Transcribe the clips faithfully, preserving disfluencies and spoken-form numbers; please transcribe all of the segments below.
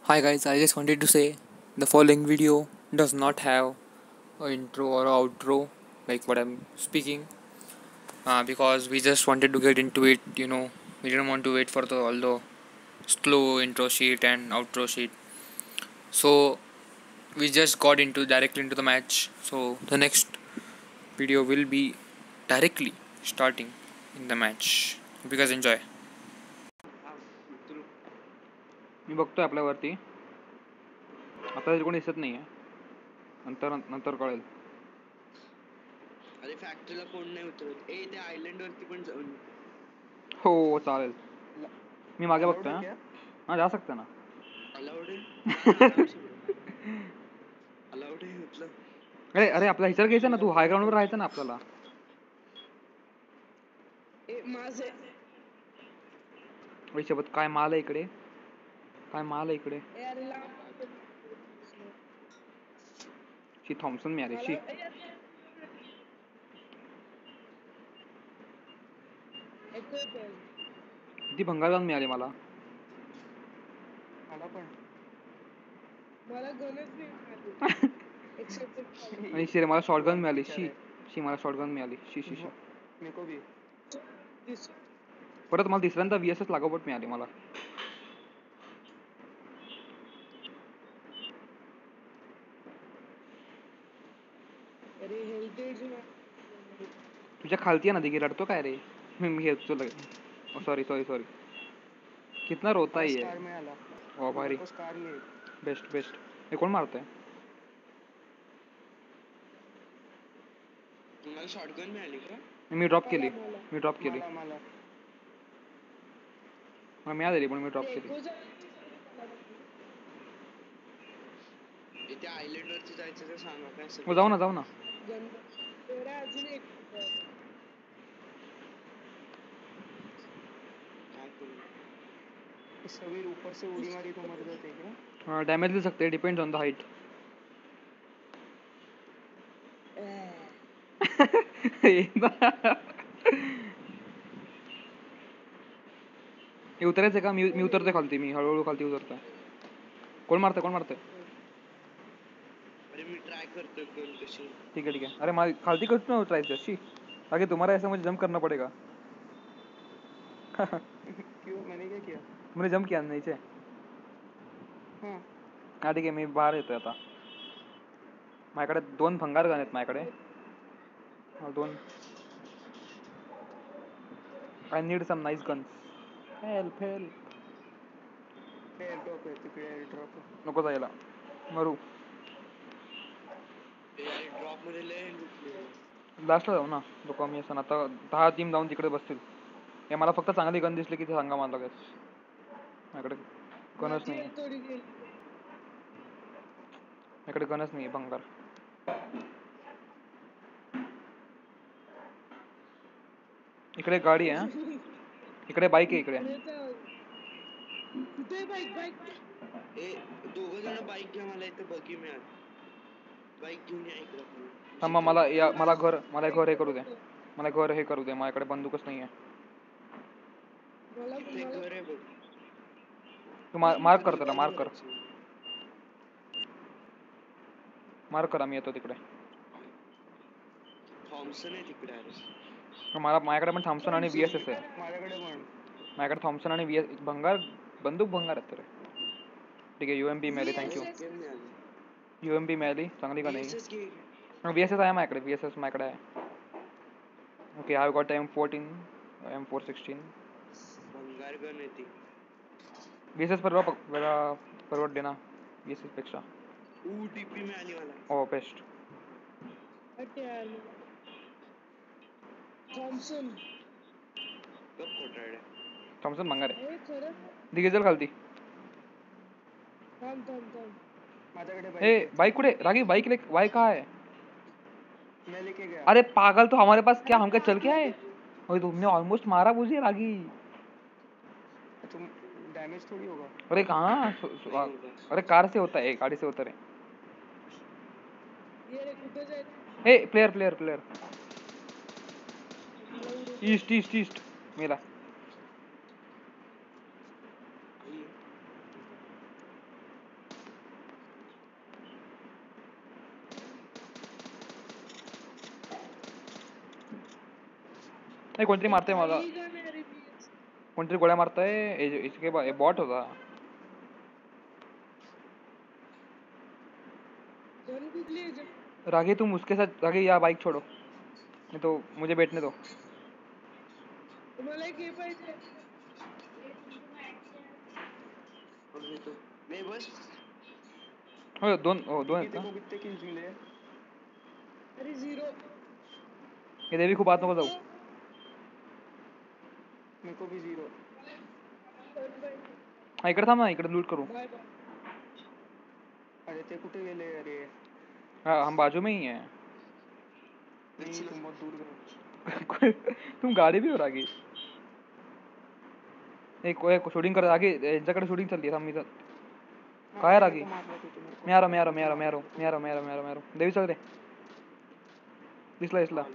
Hi guys, I just wanted to say the following video does not have an intro or a outro like what I'm speaking uh, because we just wanted to get into it, you know, we didn't want to wait for the all the slow intro sheet and outro sheet. So we just got into directly into the match. So the next video will be directly starting in the match. Hope you guys enjoy. मी बघतोय आपल्यावरती आता कोणी दिसत नाहीये नंतर नंतर कळेल. अरे फॅक्टरीला कोण नाही उतरत. ए त्या आयलंड वरती पण जाऊन हो चालेल. मी मागे बघतोय ना. हां जा सकते ना. अलाउड आहे अलाउड आहे म्हटलं. अरे अरे आपला हिचर घ्यायचा ना तू हाय ग्राउंड वर राहायचं ना आपल्याला. ए माझे वैशबत काय माल आहे इकडे काय माल आहे इकडे. शी थॉम्सन मिळाली शी. किती भंगारगन मिळाली मला. मला पण मला गनच नाही मिळाली. आणि शी मला शॉटगन मिळाली शी शी मला शॉटगन मिळाली शी शी शी. मेको भी परत मला तिसऱ्यांदा व्हीएसएस लागोपाठ मिळाली मला. तुझ्या खालती आहे ना दिगी रडतो काय रे. मी घेतो लगे. Sorry sorry sorry. कितना रोता ही है. ओ भारी बेस्ट बेस्ट. हे कोण मारतोय. तुम्हाला शॉटगन मिळाली का. मी ड्रॉप केली मी ड्रॉप केली मला मिळाली पण मी ड्रॉप केली. इथे आयलंड वरती जायचं तर सांगा काय. जाऊ ना जाऊ ना. अजून एक सभी ऊपर से उड़ी मारी तो मर जाते क्या. हाँ डैमेज ले सकते हैं डिपेंड्स ऑन द हाइट. हे उतरायचं का. मी मी उतरते खालती. मी हळूहळू खालती उतरतोय. कोण मारतंय कोण मारतंय. अरे मी ट्राय करतोय गन कशी. ठीक है ठीक है. अरे मार खालती क्यों ट्राई कर शी. आगे तुम्हारा ऐसा मुझे जंप करना पड़ेगा. क्यों मैंने क्या किया. मैंने जंप किया नीचे. हां हा ठीक आहे मी बाहेर येतोय आता. माझ्याकडे दोन भंगार गन आहेत माझ्याकडे. दोन. I need some nice guns. Help help. Air drop आहे तिकडे. एअर ड्रॉप नको जायला मरू. एअर ड्रॉप मध्ये लय लुटले. लास्टला जाऊ ना. तो कमी असं आता दहा टीम जाऊन तिकडे बसतील. हे मला फक्त चांगली गन दिसली की ते सांगा मला लगेच. माझ्याकडे गनच नाही. माझ्याकडे गनच नाही भंगार. इकडे गाडी आहे. इकडे बाईक आहे इकडे. कुठे बाईक बाईक. ए दोघं जण बाईक घ्या. मला इथे बगी मिळाली. बाईक घेऊन या इकडे. थांब मला या मला घर मला घर हे करू दे. मला घर हे करू दे. माझ्याकडे बंदूकच नाही आहे. घर आहे बघ. तू मार्क कर त्याला मार्क कर. मार्क करा मी येतो तिकडे. थॉम्सन आहे तिकडे. अरे मला माझ्याकडे पण थॉम्सन आणि व्हीएसएस आहे. माझ्याकडे पण माझ्याकडे थॉम्सन आणि व्हीएस भंगार बंदूक भंगार आहेत तर. ठीक आहे यूएमपी मिळाली थँक्यू. यूएमपी मिळाली चांगली का नाही. व्हीएसएस आहे माझ्याकडे. व्हीएसएस माझ्याकडे आहे. Okay I got M fourteen M four sixteen. भंगार गन आहे ती. व्हीएसएस परवा वेळा परवडते ना व्हीएसएस पेक्षा. ऊ टीपी मिळाली मला. ओ बेस्ट. थॉम्सन कप खोटारडे. थॉम्सन भंगार आहे. दिगे चल खालती. थांब थांब थांब. माझ्याकडे ए बाइक कुठे रागी. बाइक ले बाइक कहाँ है. मैं लेके गया. अरे पागल तो हमारे पास क्या हम क्या चल के आए. ओए तुमने ऑलमोस्ट मारा मुझे रागी. तुम डैमेज थोड़ी होगा. अरे कहाँ. अरे कार से होता है गाड़ी से होता है. ए player player player. East east east मेरा. नाही कोणतरी मारतंय मला, कोणतरी गोळ्या मारतंय. इसके बॉट होता. रागे तुम उसके साथ, रागे या बाइक छोड़ो नहीं तो मुझे बैठने दो. तुम्हाला के पाहिजे नाही बस. हो दोन हो दोन आहेत ना. कितने किल्स मिले? अरे जीरो. हे देवी खूप आत नको जाऊ. मेरे को भी जीरो. हा इकडे थांब ना, इकडे लूट करू. अरे ते कुठे गेले? अरे हाँ हम बाजू में ही हैं. नहीं तुम बहुत दूर गए. तुम गाड़ी भी हो रागी. एक कोई शूटिंग कर आगे, यांच्याकडे शूटिंग चालली आहे. थांब मी तर काय रागी. मी आ रहा मैं आ रहा मैं आ रहा मैं आ रहा मैं आ रहा मैं आ रहा मैं आ रहा मैं आ रहा देवी चल रे. दिसला दिसला.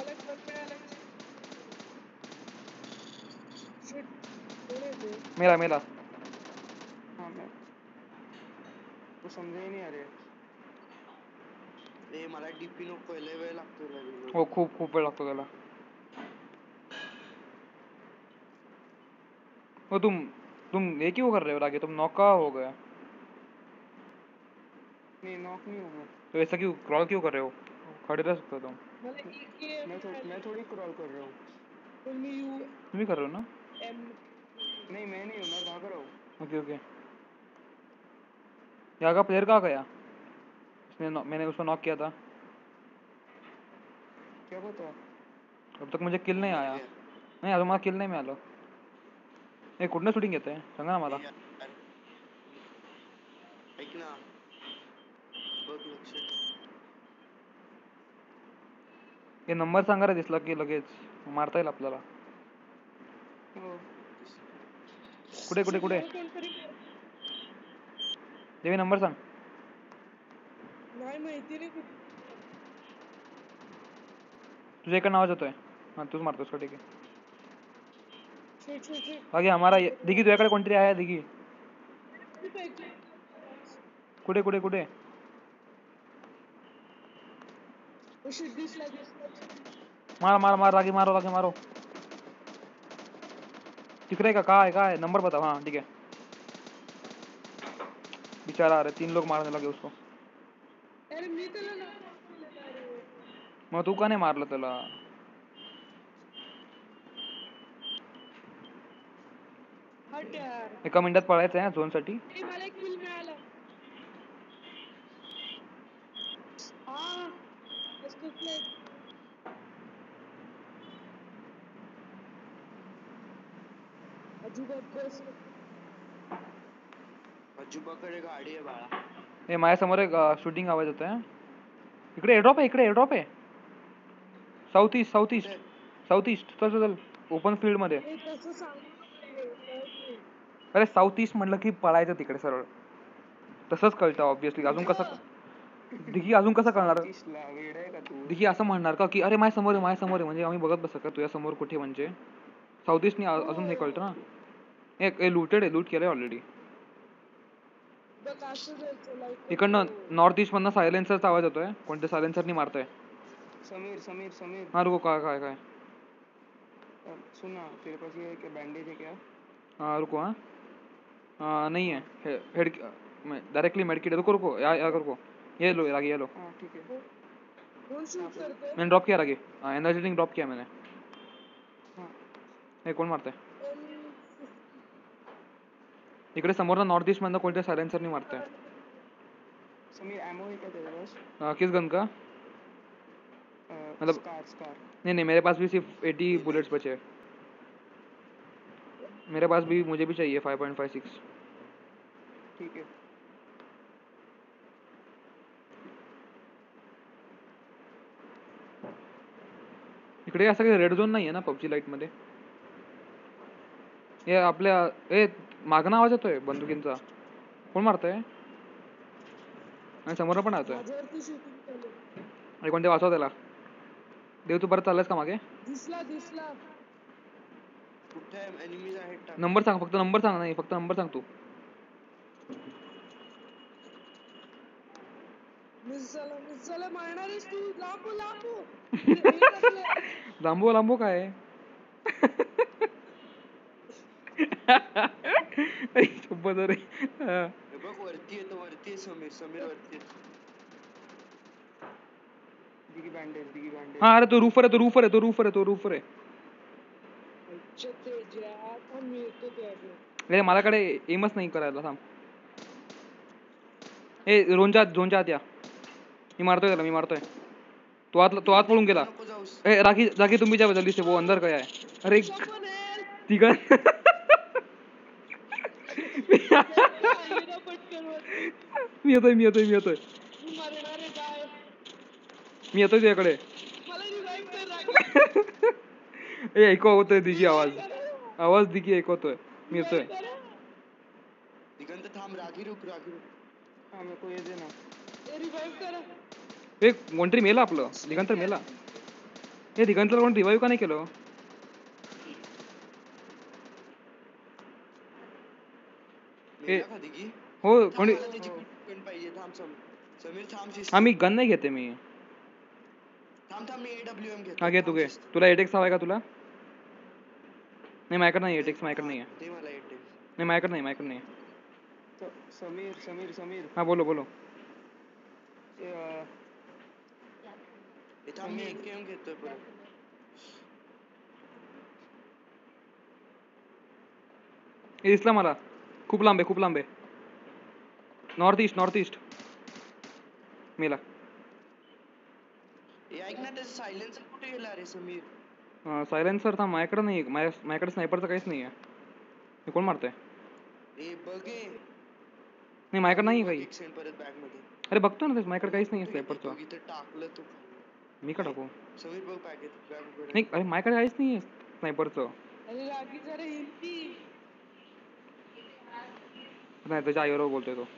मेरा मेरा हाँ मैं तो समझे ही नहीं. अरे ए मला डीपी नको, लय वेळ लागतो लगेच. हो खूप खूप वेळ लागतो त्याला. वो तुम तुम ये क्यों कर रहे हो रागे, तुम नौका हो गया. नहीं नॉक नहीं होगा. तो ऐसा क्यों क्रॉल क्यों कर रहे हो, खड़े रह सकते हो तुम. मैं थो, मैं थोड़ी क्रॉल कर रहा हूँ. तुम ही कर रहे हो ना. नहीं मैं नहीं हूँ, मैं भाग रहा हूँ. Okay okay. यहाँ का प्लेयर कहाँ गया. उसने मैंने उसको नॉक किया था. क्या पता. अब तक मुझे किल नहीं आया. नहीं अजून मला किल नाही मिळालं. हे कुठनं शूटिंग येते सांगा ना मला. ऐक ना बघ लक्ष. हे नंबर सांगा रे, दिसला की लगेच मारता येईल आपल्याला. कुठे कुठे कुठे देवी नंबर सांग. नाही माहिती नाही. तुझ्या इकडे आवाज येतोय. हां तूच मारतोस का. ठीक आहे. बाकी हमारा दिघी तुझ्याकडे कोणतरी आहे दिघी. कुठे कुठे कुठे. मार मार मार रागी मारो रागी मारो. तिकडे का काय काय नंबर बताओ. हाँ ठीक है. बेचारा अरे तीन लोग मारने लगे उसको. मग तू का नाही मारलं त्याला. एका मिनिटात पळायचं आहे झोन साठी. अजुबाकडे गाडी आहे बाळा. हे माझ्यासमोर एक शूटिंग आवाज येतोय. इकडे एअरड्रॉप आहे, इकडे एअरड्रॉप आहे. South east south east south east. चल चल ओपन फील्ड मध्ये. अरे साऊथ ईस्ट म्हटलं की पळायचं तिकडे सरळ. तसंच कळतं ऑब्विसली. अजून कसं दिघी अजून कसं कळणार. दिघी असं म्हणणार का की अरे माझ्या समोर आहे माझ्या समोर आहे, म्हणजे आम्ही बघत बसतो का तुझ्या समोर कुठे. म्हणजे साऊथ ईस्टनी अजून हे कळतं ना. हे लूटेड आहे, लूट केलंय ऑलरेडी. इकडनं नॉर्थ ईस्ट मधनं सायलेन्सरचा आवाज येतोय. कोणत्या सायलेन्सरनी मारतोय. समीर समीर समीर. हाँ रुको काय काय काय. सुना तेरे पास ये क्या बैंडेज है क्या? हाँ रुको. हाँ हाँ नहीं है हेड डायरेक्टली मेडिकेट. रुको रुको या या रुको. ये लो आगे ये लो. हाँ ठीक है. मैंने ड्रॉप किया आगे. हाँ एनर्जी ड्रिंक ड्रॉप किया मैंने. हाँ हे कोण मारतंय. इकडे समोर नॉर्थ ईस्ट मधनं कोणत्या सायलेन्सरनी मारतंय. समीर एमो है क्या तेरे पास? किस गन का मतलब. SCAR SCAR. नहीं नहीं मेरे पास भी सिर्फ एटी बुलेट्स बचे हैं. मेरे पास भी मुझे भी चाहिए फाइव पॉइंट फाइव सिक्स. ठीक है. इकडे असं काही रेड झोन नाही आहे ना पबजी लाईट मध्ये. हे आपल्या ए मागणं आवाज येतोय बंदुकींचा. कोण मारतोय. आणि समोर पण येतोय. अरे कोणते वाचवा त्याला. देव तू परत चाललास का मागे. दिसला दिसला. कुठे एनिमीज आहेत. नंबर सांग फक्त नंबर सांग. नाही फक्त नंबर सांग तू. लांबो लांबो काय सोबत रे. बघ वरती येतो, वरती समीर, समीर वरती. दिगी बँडेज, दिगी बँडेज. हा अरे तो रूफर आहे, तो रूफर आहे, तो रूफर आहे, तो रूफर आहे. अरे माझ्याकडे एमच नाही करायला. थांब. ए झोनच्या झोनच्या आत या. मी मारतोय त्याला, मी मारतोय. तो आत तो आत पळून गेला. ए राखी राखी तुम्ही जा जल्दी से, वो अंदर गया है. अरे तिघा. मी येतोय मी येतोय मी येतोय मी येतोय तुझ्याकडे. ए ऐकू होतोय दिगी आवाज, आवाज दिगी ऐकू होतोय. मी येतोय. दिगंत थांब, रागी रुक, रागी रुक. हा मेरे को ये देना. एक कोणतरी मेला आपलं, दिगंतर मेला. हे दिगंतला कोण रिवाईव्ह का नाही केलं? मेला का दिगी? हो कोणी. मला त्याची गन पाहिजे. थांब समीर, थांब. हा मी गन नाही घेते मी. थांब थांब, मी एडब्ल्यूएम घेतो. हा घे तू घे. तुला एटेक्स हवाय का तुला? नाही माझ्याकडे नाही एटेक्स, माझ्याकडे नाही आहे. ते मला एटेक्स नाही माझ्याकडे नाही, माझ्याकडे नाही. समीर समीर समीर हा बोलो बोलो. थांब मी एक गेम घेतोय परत. हे दिसला मला. खूप लांब आहे, खूप लांब आहे. नॉर्थ ईस्ट, नॉर्थ ईस्ट मेला. ऐक ना, त्याचं सायलेन्सर कुठे गेला रे समीर? सायलेन्सर थांब, माझ्याकडे नाही. माझ्याकडे स्नायपरचं काहीच नाही आहे. हे कोण मारतंय? ए बघ ए. नाही माझ्याकडे नाही काही. परत बॅग मध्ये. अरे बघतो ना, माझ्याकडे काहीच नाही स्नायपरचं. इथं टाकलं तू. मी का टाकू? समीर बघ पॅकेट, बॅग उघड. नाही अरे माझ्याकडे काहीच नाही आहे स्नायपरचं. नाही त्याच्या आईवर बोलतोय तो.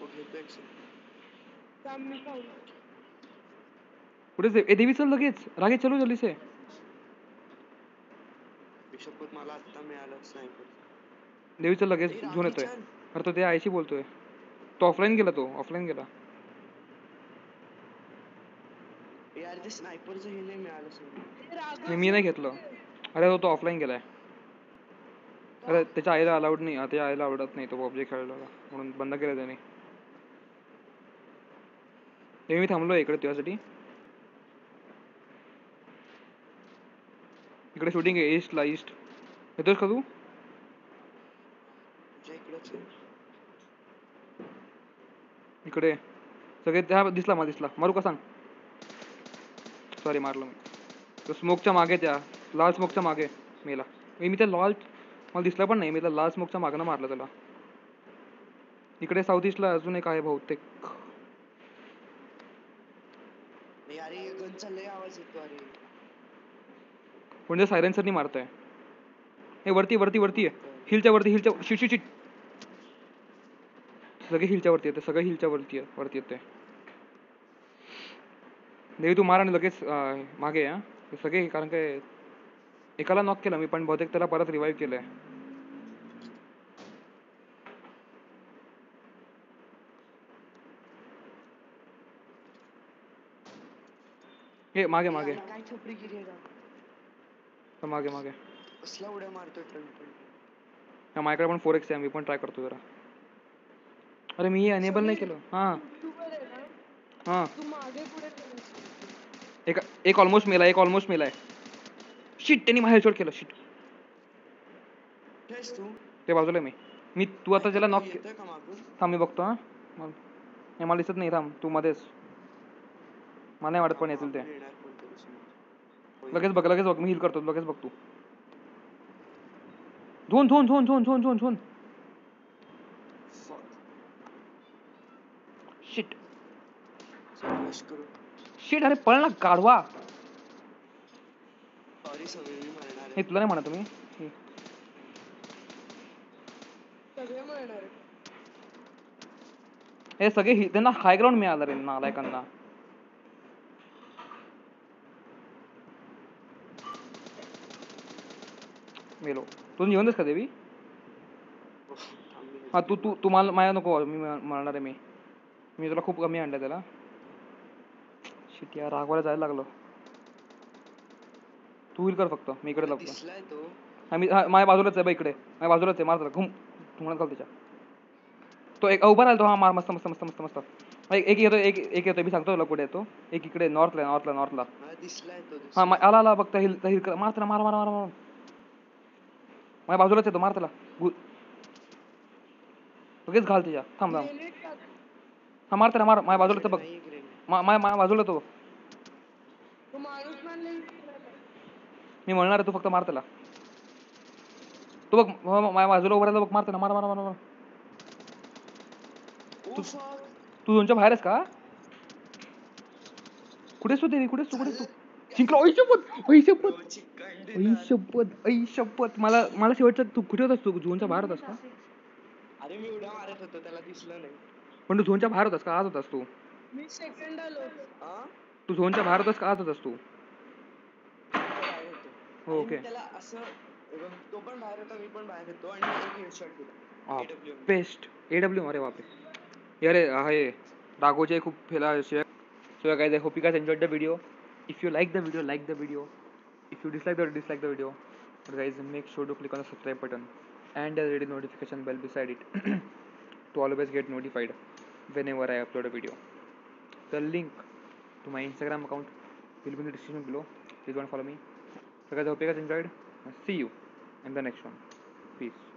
कुठे ए देवी चल लगेच. रागे चलो जल्दी से. शपथ मला आता मिळालं स्नायपर. देवी चल लगेच घेऊन येतोय. अरे तो त्या आईशी बोलतोय. तो ऑफलाईन गेला, तो ऑफलाईन गेला. यार ते स्नायपरचं हे नाही मिळालं समीर. मी नाही घेतलं. अरे तो ऑफलाईन गेलाय. अरे त्याच्या आईला अलाउड नाही, त्याच्या आईला आवडत नाही तो पबजी खेळायला, म्हणून बंद केलं त्याने. मी थांबलो इकडे तुझ्यासाठी. इकडे शूटिंग आहे ईस्टला, ईस्ट. येतोस का तू? इकडे सगळे त्या दिसला, मला दिसला. मारू का सांग? सॉरी मारलं मी. तो स्मोकच्या मागे, त्या लाल स्मोकच्या मागे मेला. मी त्या लाल, मला दिसला पण नाही. मी त्या लाल स्मोकच्या मागं मारलं त्याला. इकडे साऊथ ईस्टला अजून एक आहे बहुतेक. म्हणजे सायलेन्सरनी मारताय. हे वरती वरती वरती आहे. हिलच्या वरती, हिलच्या शिट शिट शिट. सगळे हिलच्या वरती येते, सगळे हिलच्या वरती आहे, वरती येते. देवी तू मार आणि लगेच मागे या सगळे, कारण काय एकाला नॉक केलं मी, पण बहुतेक त्याला परत रिवाईव्ह केलंय. हे मागे मागे काय छपरी गिरी मागे मागे. कसला उड्या मारतोय. माझ्याकडे पण फोर एक्स आहे, मी पण ट्राय करतो जरा. अरे मी अनेबल नाही केलं. हा हा एक एक ऑलमोस्ट मेला, एक ऑलमोस्ट मेलाय. शिट त्यांनी माझ्या हेडशॉट केलं. शिट ते बाजूला मी मी तू आता त्याला नॉक केलं. थांब मी बघतो. हा मला दिसत नाही. थांब तू मध्येच. मला नाही वाटत पण येतील ते. लगेच बघ, लगेच बघ. मी हील करतो, लगेच बघ तू. Zone zone zone zone zone zone zone. Shit shit. अरे पळ ना गाढवा. हे तुला नाही म्हणा तुम्ही. हे सगळे त्यांना हाय ग्राउंड मिळालं रे नालायकांना. मेलो. तू येऊन का देवी? हा तू तू तुम्हाला माया नको, मी मारणार आहे. मी मी तुला खूप कमी आणलं त्याला. शिट यार, रागवायला जायला लागलो. तू होईल कर फक्त, मी इकडे लागतो. आम्ही हा, माझ्या बाजूलाच आहे बा इकडे, माझ्या बाजूलाच आहे, मार त्याला घुम घुमण्यात घाल त्याच्या. तो एक उभा राहिला तो, हा मार, मस्त मस्त मस्त मस्त मस्त. एक एक येतो, एक एक येतो, मी सांगतो तुला कुठे येतो. एक इकडे नॉर्थला नॉर्थला नॉर्थला हा दिसलाय तो हा दिसलाय. आला आला बघ, हिल हिल मार त्याला, मार मार मार मार. माझ्या बाजूलाच येतो, मार त्याला. लगेच घाल त्याच्या, थांब थांब. हा मार त्याला, मार. माझ्या बाजूला बघ, नाही ग्रेनेड. माझ्या माझ्या बाजूला तो. मी म्हणणार तू फक्त मार त्याला. तो बघ माझ्या बाजूला उभा राहिला बघ, मार त्याला, मार मार मार मार. तू तू दोनच्या बाहेर आहेस का? कुठेस तू देवी, कुठेस तू, कुठेस तू? जिंकलो, ऐ शपथ, ऐ शपथ, ऐ शपथ, ऐ शपथ. मला मला शेवटचं, तू कुठे होतास? तू झोनच्या बाहेर होतास का? अरे मी उड्या मारत होतो, त्याला दिसलं नाही. पण तू झोनच्या बाहेर होतास का? आज होतास तू? मी सेकंड आलो. हा तू झोनच्या बाहेर होतास का? आज होतास तू? बाहेर होतो. ओके. त्याला असं, तो पण बाहेर होता, मी पण बाहेर होतो आणि एक हेडशॉट दिला. AW best AW. अरे बापरे. अरे हे राघवचे खूप फेला शिवाय. So guys, I hope you guys enjoyed the video. If you like the video, like the video. If you dislike the video, dislike the video. But guys, make sure to click on the subscribe button and the little notification bell beside it to always get notified whenever I upload a video. The link to my Instagram account will be in the description below. Please don't follow me. So guys, I hope you guys enjoyed. See you in the next one. Peace.